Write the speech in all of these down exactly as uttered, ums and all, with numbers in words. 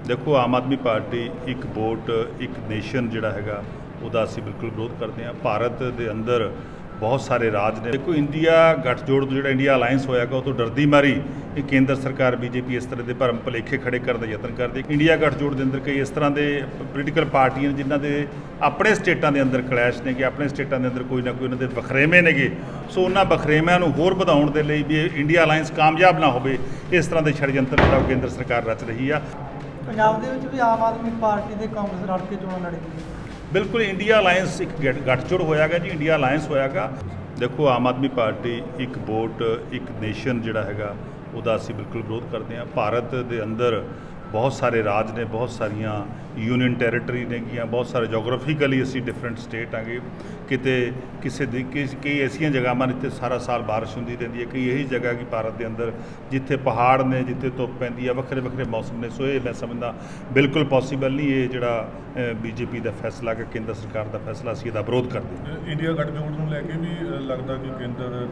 देखो आम आदमी पार्टी एक वोट एक नेशन जिहड़ा हैगा उहदा असीं बिल्कुल विरोध करते हैं। भारत के अंदर बहुत सारे राज ने। देखो इंडिया गठजोड़ जो इंडिया अलायंस होएगा तो डरदी मारी केंद्र सरकार बीजेपी इस तरह के भरम भुलेखे खड़े करने का यत्न करती। इंडिया गठजोड़ के अंदर कई इस तरह के पोलीटिकल पार्टियां जिन्हों के अपने स्टेटा के अंदर क्लैश ने कि अपने स्टेटा के अंदर कोई ना कोई उन्होंने वखरेवे ने सो उन्होंने वखरेविਆਂ ਨੂੰ होर ਵਧਾਉਣ ਦੇ ਲਈ भी इंडिया अलायंस कामयाब ना हो इस तरह के षडयंत्र ਜਿਹੜਾ केंद्र सरकार रच रही है। पंजाब ਦੇ ਵਿੱਚ ਵੀ ਆਮ ਆਦਮੀ ਪਾਰਟੀ ਤੇ ਕਾਂਗਰਸ ਰਲ ਕੇ ਚੋਣਾਂ ਲੜੇਗੀ। बिल्कुल इंडिया अलायंस एक गठजोड़ होया जी इंडिया अलायंस होयागा। देखो आम आदमी पार्टी एक वोट एक नेशन जिहड़ा हैगा उहदा असीं बिल्कुल विरोध करते हैं। भारत के अंदर बहुत सारे राज ने, बहुत सारिया यूनियन टैरेटरी ने, बहुत सारे जोग्राफिकली असी डिफरेंट स्टेट आगे किते किसी कई ऐसिया जगह जिते सारा साल बारिश होंदी रहिंदी है, कई यही जगह कि भारत के अंदर जिथे पहाड़ ने, जिथे धुप पैंदी है, वक्रे वक्रे मौसम ने। सो ये मैं समझदा बिल्कुल पॉसीबल नहीं ये जिहड़ा बीजेपी का फैसला कि केंद्र सरकार का फैसला असीं इहदा विरोध करते हैं। इंडिया गठजोड़ नूं लैके भी लगदा कि केंद्र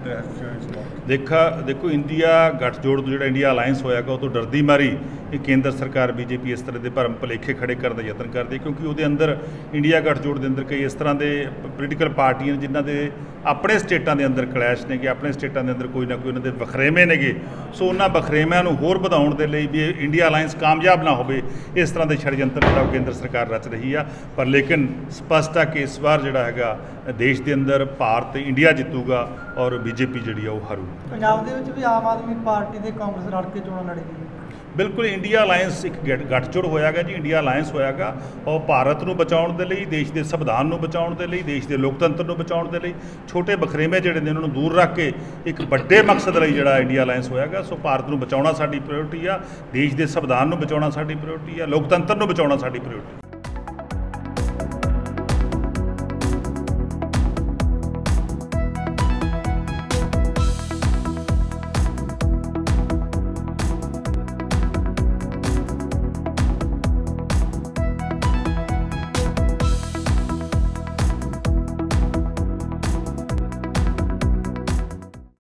तहत देखा देखो इंडिया गठजोड़ जो इंडिया अलायंस होएगा तो डरदी मारी केंद्र सरकार बीजेपी इस तरह के भरम भुलेखे खड़े करने का यत्न करती, क्योंकि वो अंदर इंडिया गठजोड़ के अंदर कई इस तरह के पोलीटिकल पार्टियां जिन्हों के अपने स्टेटा के अंदर क्लैश ने कि अपने स्टेटा के अंदर कोई ना कोई उन्होंने वखरेवे ने सो उन्होंने वखरेविਆਂ ਨੂੰ होर ਵਧਾਉਣ ਦੇ ਲਈ भी इंडिया अलायंस कामयाब ना हो इस तरह के षडयंत्र ਜਿਹੜਾ केंद्र सरकार रच रही है। पर लेकिन स्पष्ट है कि इस बार ਜਿਹੜਾ हैगा देश के अंदर भारत इंडिया जितूगा और बीजेपी जी हरू। पंजाब ਦੇ ਵਿੱਚ ਵੀ ਆਮ ਆਦਮੀ ਪਾਰਟੀ ਤੇ ਕਾਂਗਰਸ ਰਲ ਕੇ ਚੋਣਾਂ ਲੜੇਗੀ। बिल्कुल इंडिया अलायंस एक गठजोड़ होयागा जी इंडिया अलायंस होयागा और भारत को बचाने के लिए, देश के संविधान को बचाने के लिए, देश के लोकतंत्र को बचाने के लिए छोटे बखरेवे जिहड़े ने उन्होंने दूर रख के एक बड़े मकसद लिए जिहड़ा इंडिया अलायंस होयागा। सो भारत को बचाना साडी प्रायोरिटी आ, देश के संविधान को बचाना साडी प्रायोरिटी आ, लोकतंत्र को बचाना साडी प्रायोरिटी।